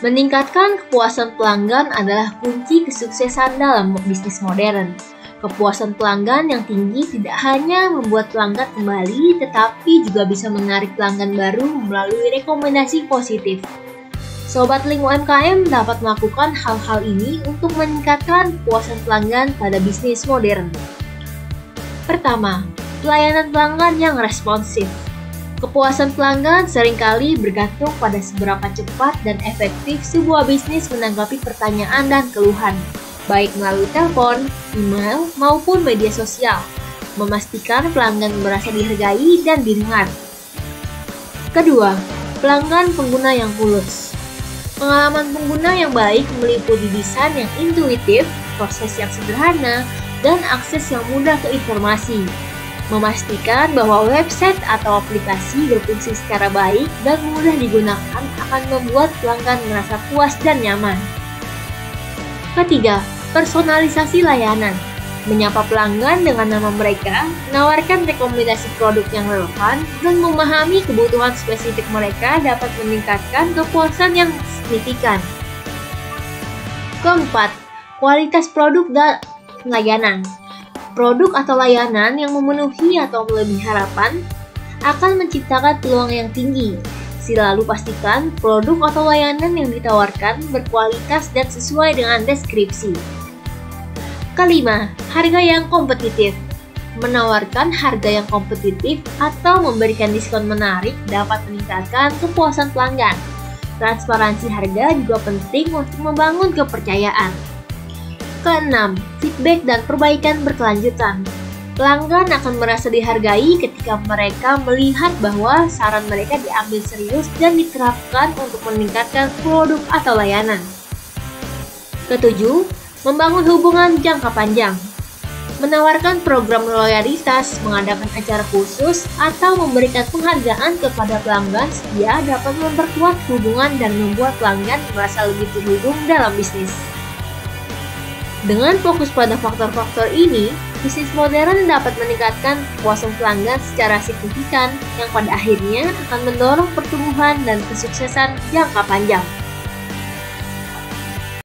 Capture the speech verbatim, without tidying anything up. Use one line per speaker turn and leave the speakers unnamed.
Meningkatkan kepuasan pelanggan adalah kunci kesuksesan dalam bisnis modern. Kepuasan pelanggan yang tinggi tidak hanya membuat pelanggan kembali, tetapi juga bisa menarik pelanggan baru melalui rekomendasi positif. Sobat Link U M K M dapat melakukan hal-hal ini untuk meningkatkan kepuasan pelanggan pada bisnis modern. Pertama, pelayanan pelanggan yang responsif. Kepuasan pelanggan seringkali bergantung pada seberapa cepat dan efektif sebuah bisnis menanggapi pertanyaan dan keluhan, baik melalui telepon, email, maupun media sosial. Memastikan pelanggan merasa dihargai dan didengar. Kedua, pelanggan pengguna yang tulus. Pengalaman pengguna yang baik meliputi desain yang intuitif, proses yang sederhana, dan akses yang mudah ke informasi. Memastikan bahwa website atau aplikasi berfungsi secara baik dan mudah digunakan akan membuat pelanggan merasa puas dan nyaman. Ketiga, personalisasi layanan. Menyapa pelanggan dengan nama mereka, menawarkan rekomendasi produk yang relevan, dan memahami kebutuhan spesifik mereka dapat meningkatkan kepuasan yang signifikan. Keempat, kualitas produk dan layanan. Produk atau layanan yang memenuhi atau melebihi harapan akan menciptakan peluang yang tinggi. Selalu pastikan produk atau layanan yang ditawarkan berkualitas dan sesuai dengan deskripsi. Kelima, harga yang kompetitif. Menawarkan harga yang kompetitif atau memberikan diskon menarik dapat meningkatkan kepuasan pelanggan. Transparansi harga juga penting untuk membangun kepercayaan. Keenam, feedback dan perbaikan berkelanjutan. Pelanggan akan merasa dihargai ketika mereka melihat bahwa saran mereka diambil serius dan diterapkan untuk meningkatkan produk atau layanan. Ketujuh, membangun hubungan jangka panjang. Menawarkan program loyalitas, mengadakan acara khusus, atau memberikan penghargaan kepada pelanggan setia dapat memperkuat hubungan dan membuat pelanggan merasa lebih terhubung dalam bisnis. Dengan fokus pada faktor-faktor ini, bisnis modern dapat meningkatkan kepuasan pelanggan secara signifikan yang pada akhirnya akan mendorong pertumbuhan dan kesuksesan jangka panjang.